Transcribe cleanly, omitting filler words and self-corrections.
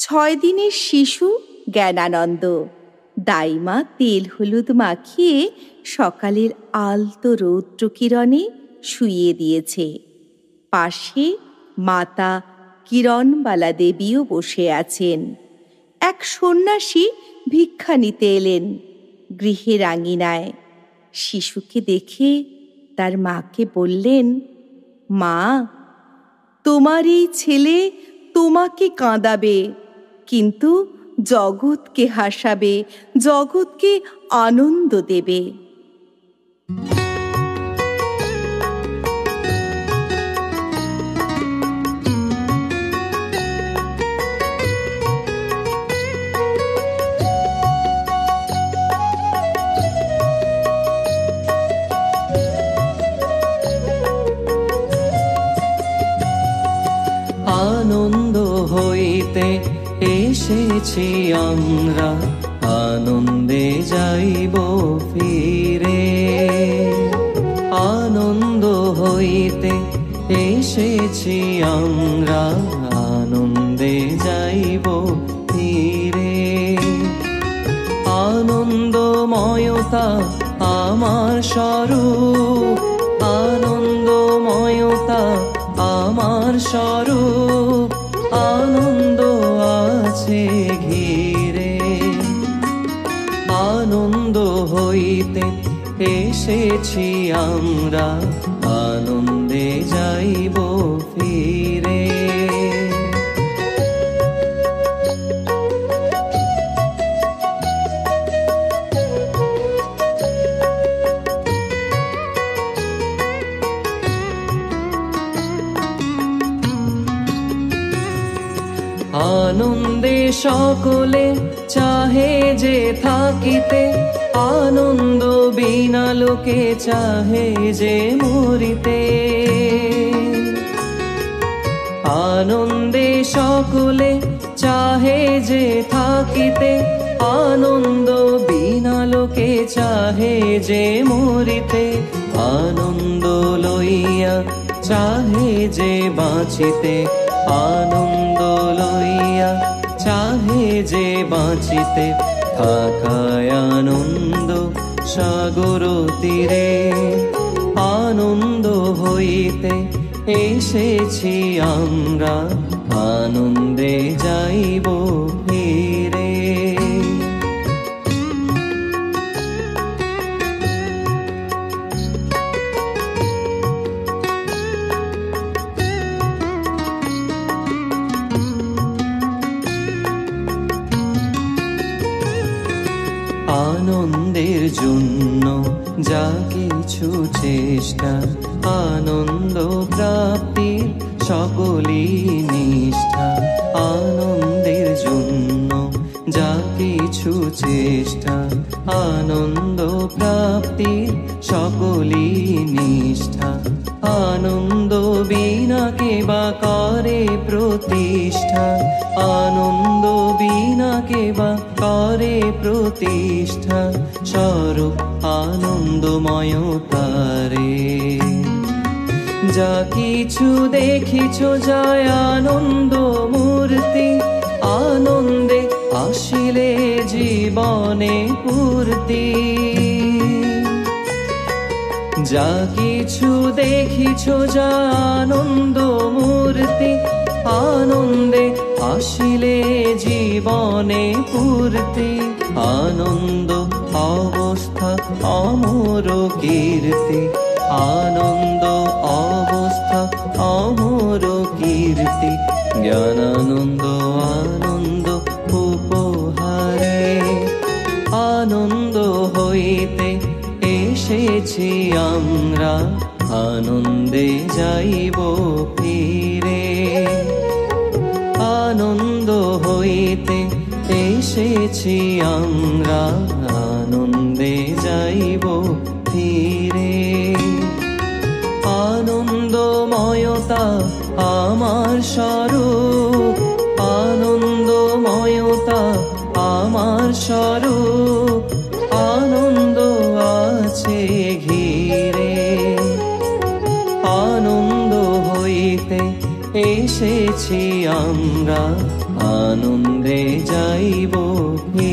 6 দিনের শিশু জ্ঞানানন্দ দাইমা তেল হলুদ মাখিয়ে সকালের আলতো রৌদ্রকিরণে শুইয়ে দিয়েছে। পাশে মাতা কিরণবালা দেবীও বসে আছেন। এক সন্ন্যাসী ভিক্ষা নিতে এলেন গৃহের আঙিনায়। শিশুকে দেখে তার মাকে বললেন, মা, তোমার এই ছেলে তোমাকে কাঁদাবে, কিন্তু জগৎকে হাসাবে, জগৎকে আনন্দ দেবে। আনন্দ হইতে এসেছি আমরা, আনন্দে যাইব ফিরে। আনন্দ হইতে এসেছি আমরা, আনন্দে যাইব ফিরে। আনন্দময়তা আমার স্বরূপ, আনন্দময়তা আমার স্বরূপ, আনন্দ আছে ঘিরে। আনন্দ হইতে এসেছি আমরা, আনন্দে যাইব ফিরে। আনন্দে সকলে চাহে যে থাকিতে, আনন্দ বিনা লোকে চাহে যে মরিতে। আনন্দে সকলে চাহে যে থাকিতে, আনন্দ বিনা লোকে চাহে যে মরিতে। আনন্দ লইয়া চাহে যে বাঁচিতে, আনন্দ লইয়া চাহে যে বাঁচিতে। থাকায় আনন্দ সাগর তীরে, আনন্দ হইতে এসেছি আমরা, আনন্দে যাইব ফিরে। আনন্দের জন্য যা কিছু চেষ্টা, আনন্দ প্রাপ্তির সকলই নিষ্ঠা। আনন্দের জন্য যা কিছু চেষ্টা, আনন্দ প্রাপ্তির সকলই নিষ্ঠা। আনন্দ বিনা কে বা করে প্রতিষ্ঠা, আনন্দ বিনা কে বা করে প্রতিষ্ঠা। স্বরূপ আনন্দময়তারে যা কিছু দেখিছ যায় আনন্দ মূর্তি, আনন্দে আসিলে জীবনে পূর্তি। যা কিছু দেখিছ যায় আনন্দ মূর্তি, আনন্দে আসিলে জীবনে পূর্তি। আনন্দ অবস্থা অমর কীর্তি, আনন্দ অবস্থা অমর কীর্তি। জ্ঞানানন্দ আনন্দ উপহারে, আনন্দ হইতে এসেছি আমরা, আনন্দে যাইব ফিরে। আনন্দ হইতে এসেছি আমরা, আনন্দে যাইব ফিরে। আনন্দময়তা আমার স্বরূপ, আনন্দময়তা আমার স্বরূপ, আনন্দ আছে ঘিরে। আনন্দ হইতে এসেছি আমরা, আনন্দ কেন্দ্রে যাইব